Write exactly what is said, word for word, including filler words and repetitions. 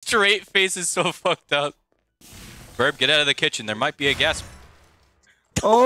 straight face is so fucked up. Verb, get out of the kitchen. There might be a gas. Oh.